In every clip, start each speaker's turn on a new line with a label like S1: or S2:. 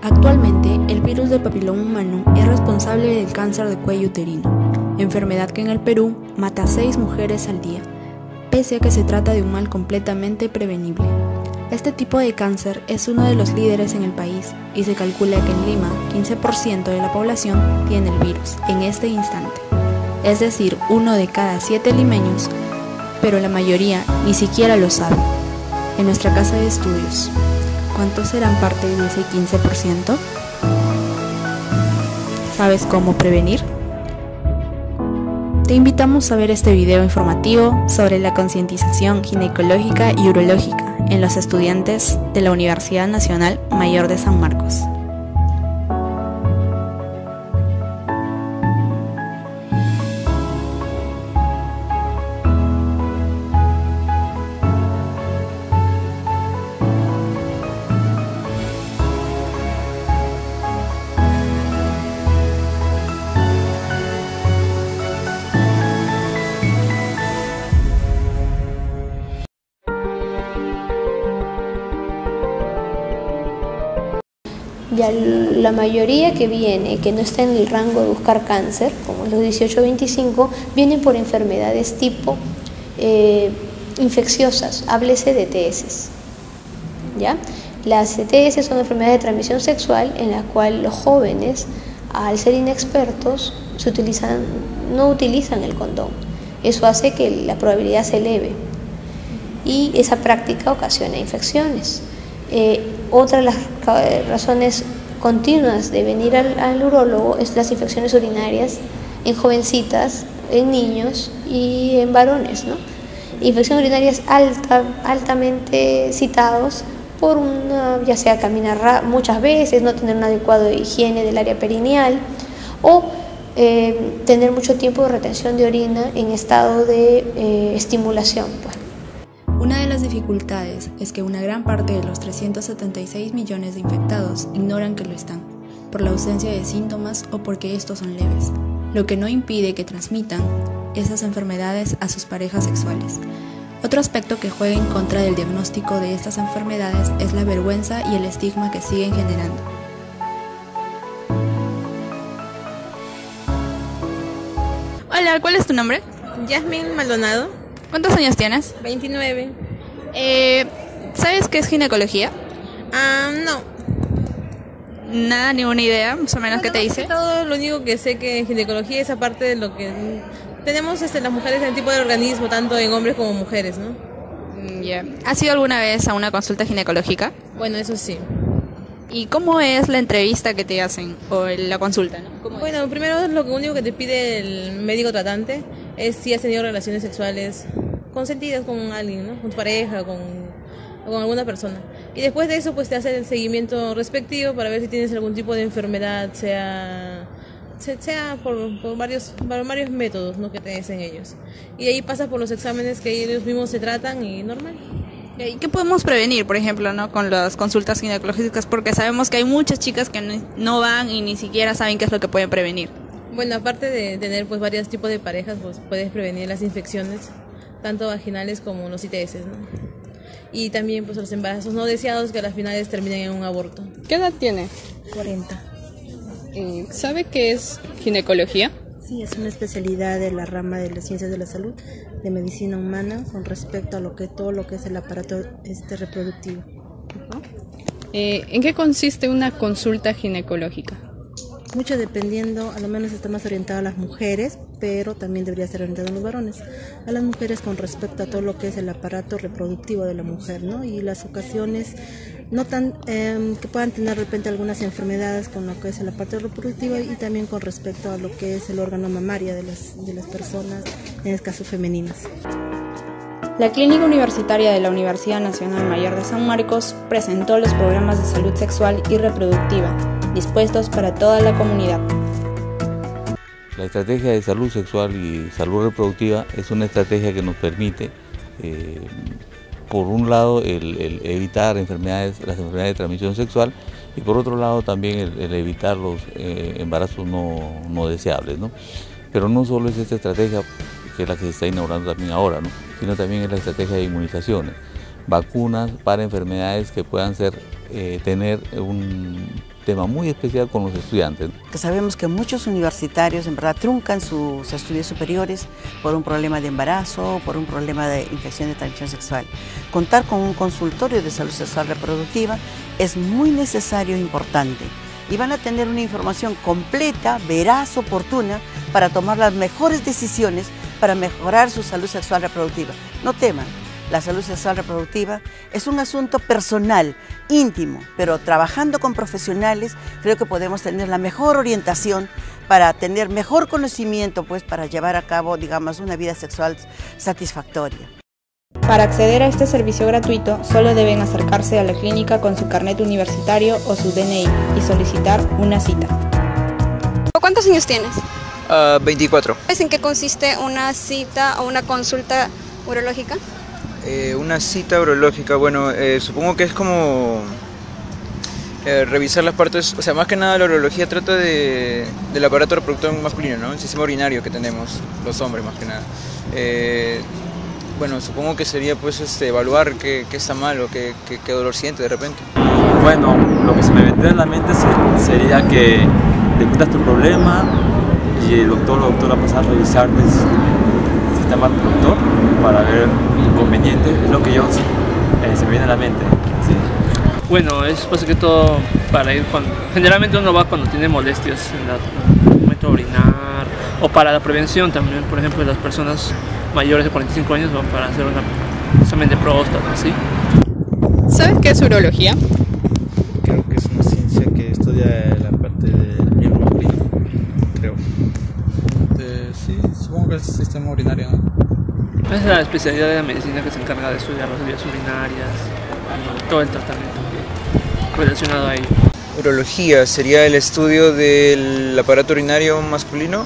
S1: Actualmente, el virus del papiloma humano es responsable del cáncer de cuello uterino, enfermedad que en el Perú mata a 6 mujeres al día, pese a que se trata de un mal completamente prevenible. Este tipo de cáncer es uno de los líderes en el país y se calcula que en Lima 15% de la población tiene el virus en este instante, es decir, 1 de cada 7 limeños, pero la mayoría ni siquiera lo sabe. En nuestra casa de estudios, ¿cuántos serán parte de ese 15%? ¿Sabes cómo prevenir? Te invitamos a ver este video informativo sobre la concientización ginecológica y urológica en los estudiantes de la Universidad Nacional Mayor de San Marcos.
S2: Ya la mayoría que viene, que no está en el rango de buscar cáncer, como los 18-25, vienen por enfermedades tipo infecciosas, háblese de ETS. ¿Ya? Las ETS son enfermedades de transmisión sexual en la cual los jóvenes, al ser inexpertos, no utilizan el condón. Eso hace que la probabilidad se eleve y esa práctica ocasiona infecciones. Otra de las razones continuas de venir al urólogo es las infecciones urinarias en jovencitas, en niños y en varones, ¿no? Infecciones urinarias altamente citados por ya sea caminar muchas veces, no tener un adecuado higiene del área perineal o tener mucho tiempo de retención de orina en estado de estimulación, pues.
S1: Una de las dificultades es que una gran parte de los 376 millones de infectados ignoran que lo están, por la ausencia de síntomas o porque estos son leves, lo que no impide que transmitan esas enfermedades a sus parejas sexuales. Otro aspecto que juega en contra del diagnóstico de estas enfermedades es la vergüenza y el estigma que siguen generando.
S3: Hola, ¿cuál es tu nombre?
S4: Yasmin Maldonado.
S3: ¿Cuántos años tienes?
S4: 29.
S3: ¿Sabes qué es ginecología?
S4: No.
S3: Nada, ninguna idea, más o menos, ¿qué te dice?
S4: Todo lo único que sé que en ginecología es aparte de lo que tenemos las mujeres en el tipo de organismo, tanto en hombres como mujeres, ¿no?
S3: Ya. ¿Has ido alguna vez a una consulta ginecológica?
S4: Bueno, eso sí.
S3: ¿Y cómo es la entrevista que te hacen o la consulta, ¿no?
S4: Bueno, primero lo único que te pide el médico tratante es si has tenido relaciones sexuales consentidas con alguien, ¿no? Con tu pareja, con alguna persona. Y después de eso, pues te hace el seguimiento respectivo para ver si tienes algún tipo de enfermedad, sea por varios métodos, ¿no?, que te dicen ellos. Y ahí pasa por los exámenes que ellos mismos se tratan y normal.
S3: ¿Y qué podemos prevenir, por ejemplo, ¿no?, con las consultas ginecológicas? Porque sabemos que hay muchas chicas que no van y ni siquiera saben qué es lo que pueden prevenir.
S4: Bueno, aparte de tener pues varios tipos de parejas, pues puedes prevenir las infecciones, tanto vaginales como los ITS, ¿no? Y también pues los embarazos no deseados que a las finales terminan en un aborto.
S5: ¿Qué edad tiene?
S6: 40.
S5: ¿Sabe qué es ginecología?
S6: Sí, es una especialidad de la rama de las ciencias de la salud, de medicina humana, con respecto a todo lo que es el aparato reproductivo.
S5: ¿En qué consiste una consulta ginecológica?
S6: Mucho dependiendo, a lo menos está más orientado a las mujeres, pero también debería ser orientado a los varones. A las mujeres con respecto a todo lo que es el aparato reproductivo de la mujer, ¿no? Y las ocasiones no tan que puedan tener de repente algunas enfermedades con lo que es el aparato reproductivo y también con respecto a lo que es el órgano mamario de las personas, en este caso femeninas.
S1: La Clínica Universitaria de la Universidad Nacional Mayor de San Marcos presentó los programas de salud sexual y reproductiva, dispuestos para toda la comunidad.
S7: La estrategia de salud sexual y salud reproductiva es una estrategia que nos permite, por un lado, el evitar las enfermedades de transmisión sexual y por otro lado también el evitar los embarazos no deseables, ¿no? Pero no solo es esta estrategia, que es la que se está inaugurando también ahora, ¿no?, sino también es la estrategia de inmunizaciones, vacunas para enfermedades que puedan tener tema muy especial con los estudiantes.
S8: Que sabemos que muchos universitarios en verdad truncan sus estudios superiores por un problema de embarazo, por un problema de infección de transmisión sexual. Contar con un consultorio de salud sexual reproductiva es muy necesario e importante. Y van a tener una información completa, veraz, oportuna, para tomar las mejores decisiones para mejorar su salud sexual reproductiva. No teman, la salud sexual reproductiva es un asunto personal, íntimo, pero trabajando con profesionales creo que podemos tener la mejor orientación para tener mejor conocimiento, pues para llevar a cabo, digamos, una vida sexual satisfactoria.
S1: Para acceder a este servicio gratuito, solo deben acercarse a la clínica con su carnet universitario o su DNI y solicitar una cita.
S9: ¿Cuántos años tienes?
S10: 24.
S9: ¿Sabes en qué consiste una cita o una consulta urológica?
S10: Una cita urológica, bueno, supongo que es como revisar las partes, o sea, más que nada la urología trata del aparato reproductor masculino, ¿no? El sistema urinario que tenemos los hombres más que nada. Bueno, supongo que sería pues evaluar qué está mal o qué dolor siente de repente.
S11: Bueno, lo que se me vendría a la mente sería que te cuentas tu problema y el doctor o doctora pasa a revisar el sistema reproductor para ver inconvenientes, es lo que yo se me viene a la mente. Sí.
S12: Bueno, es más que todo para ir cuando... Generalmente uno va cuando tiene molestias en el momento de orinar o para la prevención también, por ejemplo, las personas mayores de 45 años van para hacer un examen de próstata, ¿sí?
S5: ¿Sabes qué es urología?
S13: Creo que es una ciencia que estudia la parte del miembro masculino, creo. Sí, supongo que es el sistema urinario, ¿no?
S12: Es la especialidad de la medicina que se encarga de estudiar las vías urinarias y todo el tratamiento relacionado a ello.
S10: Urología sería el estudio del aparato urinario masculino,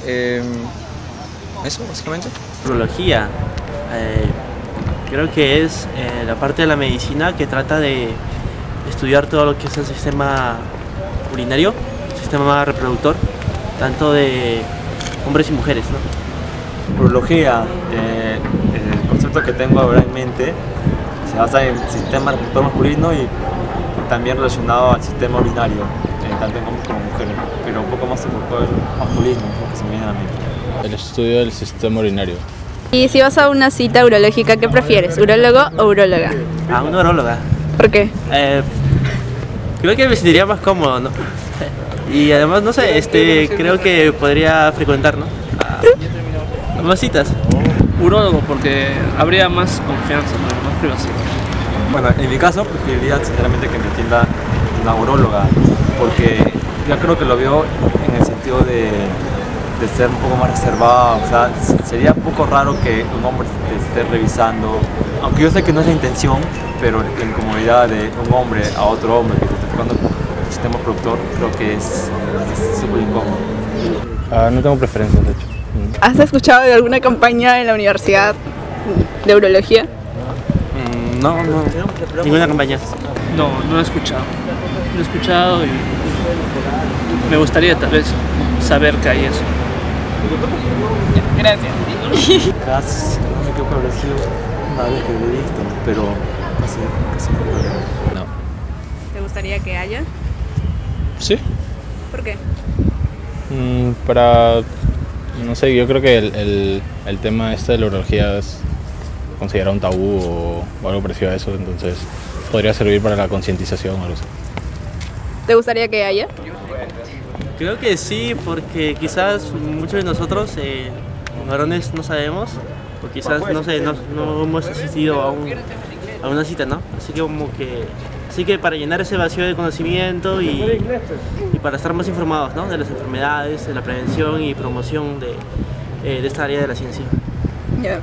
S10: eso básicamente.
S14: Urología, creo que es la parte de la medicina que trata de estudiar todo lo que es el sistema urinario, el sistema reproductor, tanto de hombres y mujeres, ¿no?
S11: Urología, el concepto que tengo ahora en mente se basa en el sistema reproductor masculino y también relacionado al sistema urinario, tanto en hombres como mujeres, pero un poco más enfocado en masculino, lo que se me viene a la mente.
S13: El estudio del sistema urinario.
S1: Y si vas a una cita urológica, ¿qué prefieres? ¿Urólogo o uróloga?
S14: Una uróloga.
S1: ¿Por qué?
S14: Creo que me sentiría más cómodo, ¿no? Y además, no sé, creo que podría frecuentar, ¿no? Más citas.
S12: Urólogo, porque habría más confianza, ¿no? Más privacidad.
S11: Bueno, en mi caso preferiría sinceramente que me atienda una uróloga, porque yo creo que lo veo en el sentido de ser un poco más reservado, o sea, sería un poco raro que un hombre te esté revisando, aunque yo sé que no es la intención, pero la incomodidad de un hombre a otro hombre que te esté tocando el sistema reproductor, creo que es súper incómodo.
S13: No tengo preferencias, de hecho.
S1: ¿Has escuchado de alguna campaña en la universidad de urología?
S14: No, ninguna campaña.
S12: No he escuchado. No he escuchado y me gustaría tal vez saber que hay eso.
S1: Gracias.
S11: Casi, no me creo que habrá sido una vez que lo he visto, pero casi no.
S3: ¿Te gustaría que haya?
S13: Sí.
S3: ¿Por qué?
S13: No sé, yo creo que el tema de la urología es considerado un tabú o algo parecido a eso, entonces podría servir para la concientización o algo así.
S1: ¿Te gustaría que haya?
S14: Creo que sí, porque quizás muchos de nosotros, varones, no sabemos, o quizás, no sé, no hemos asistido a una cita, ¿no? Así que para llenar ese vacío de conocimiento y para estar más informados, ¿no? De las enfermedades, de la prevención y promoción de esta área de la ciencia.
S1: Yeah.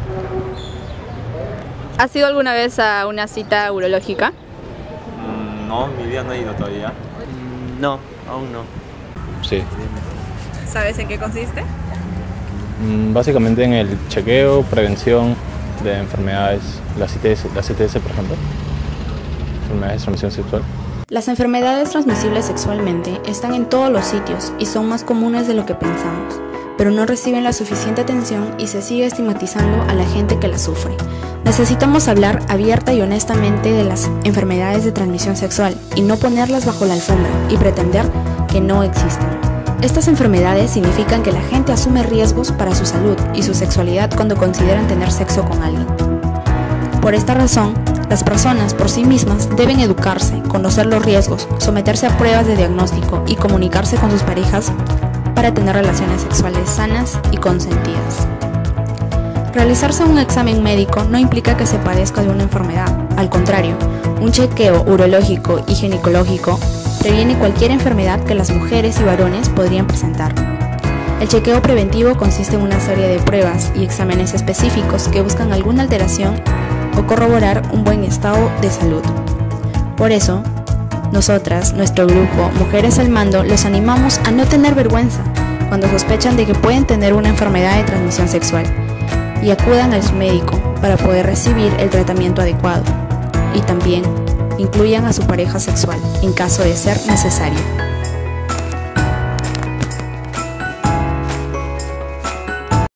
S1: ¿Has ido alguna vez a una cita urológica?
S11: No, en mi vida no he ido todavía.
S14: No, aún no.
S13: Sí.
S3: ¿Sabes en qué consiste?
S13: Básicamente en el chequeo, prevención de enfermedades, la CTS por ejemplo, enfermedades de transmisión sexual.
S1: Las enfermedades transmisibles sexualmente están en todos los sitios y son más comunes de lo que pensamos. pero no reciben la suficiente atención y se sigue estigmatizando a la gente que la sufre. Necesitamos hablar abierta y honestamente de las enfermedades de transmisión sexual y no ponerlas bajo la alfombra y pretender que no existen. Estas enfermedades significan que la gente asume riesgos para su salud y su sexualidad cuando consideran tener sexo con alguien. Por esta razón, las personas por sí mismas deben educarse, conocer los riesgos, someterse a pruebas de diagnóstico y comunicarse con sus parejas para tener relaciones sexuales sanas y consentidas. Realizarse un examen médico no implica que se padezca de una enfermedad. Al contrario, un chequeo urológico y ginecológico previene cualquier enfermedad que las mujeres y varones podrían presentar. El chequeo preventivo consiste en una serie de pruebas y exámenes específicos que buscan alguna alteración o corroborar un buen estado de salud. Por eso, nosotras, nuestro grupo Mujeres al Mando, los animamos a no tener vergüenza cuando sospechan de que pueden tener una enfermedad de transmisión sexual y acudan a su médico para poder recibir el tratamiento adecuado y también incluyan a su pareja sexual en caso de ser necesario.